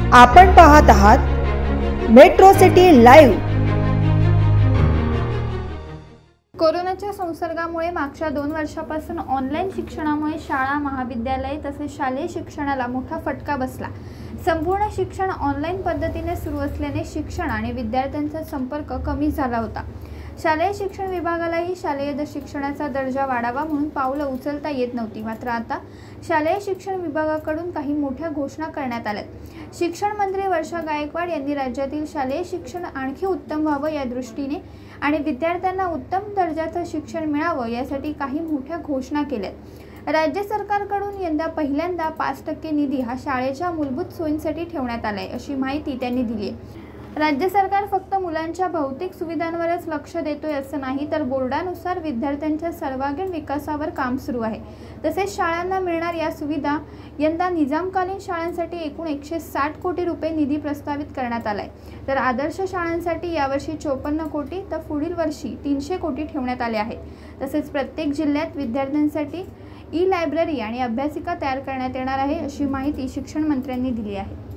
आपण पाहत आहात मेट्रो सिटी लाईव्ह। कोरोनाच्या संसर्गामुळे मागच्या 2 वर्षापासून ऑनलाईन शिक्षणामुळे शाळा, महाविद्यालये तसेच शालेय शिक्षणाला मोठा फटका बसला। संपूर्ण शिक्षण ऑनलाईन पद्धतीने सुरू असल्याने शिक्षण आणि विद्यार्थ्यांचा संपर्क कमी झाला होता। शालेय शिक्षण विभागालाही शालेय शिक्षणाचा दर्जा वाढावा म्हणून पावलं उचलता येत नव्हती। मात्र आता शालेय शिक्षण विभागाकडून काही मोठ्या घोषणा करण्यात आल्यात। शिक्षण मंत्री वर्षा गायकवाड यांनी राज्यातील शालेय शिक्षण आणखी उत्तम व्हावं या दृष्टीने आणि विद्यार्थ्यांना उत्तम दर्जाचं शिक्षण मिळावं यासाठी काही मोठ्या घोषणा केल्यात। राज्य सरकारकडून यंदा पहिल्यांदा 5% निधी हा शाळेच्या मूलभूत सोयींसाठी ठेवण्यात आलाय, अशी माहिती त्यांनी दिली आहे। राज्य सरकार फक्त मुलांच्या भौतिक सुविधांवरच लक्ष देतोय असं नाही, तर बोर्डानुसार विद्यार्थ्यांच्या सर्वांगीण विकासावर काम सुरू आहे। तसेच शाळांना मिळणार या सुविधा यंदा निजामकालीन शाळांसाठी एकूण 160 कोटी रुपये निधी प्रस्तावित करण्यात आलाय, तर आदर्श शाळांसाठी यावर्षी 54 कोटी तर पुढील वर्षी 300 कोटी ठेवण्यात आले आहेत। तसेच प्रत्येक जिल्ह्यात विद्यार्थ्यांसाठी ई लायब्ररी आणि अभ्यासिका तयार करण्यात येणार आहे, अशी माहिती शिक्षण मंत्र्यांनी दिली आहे।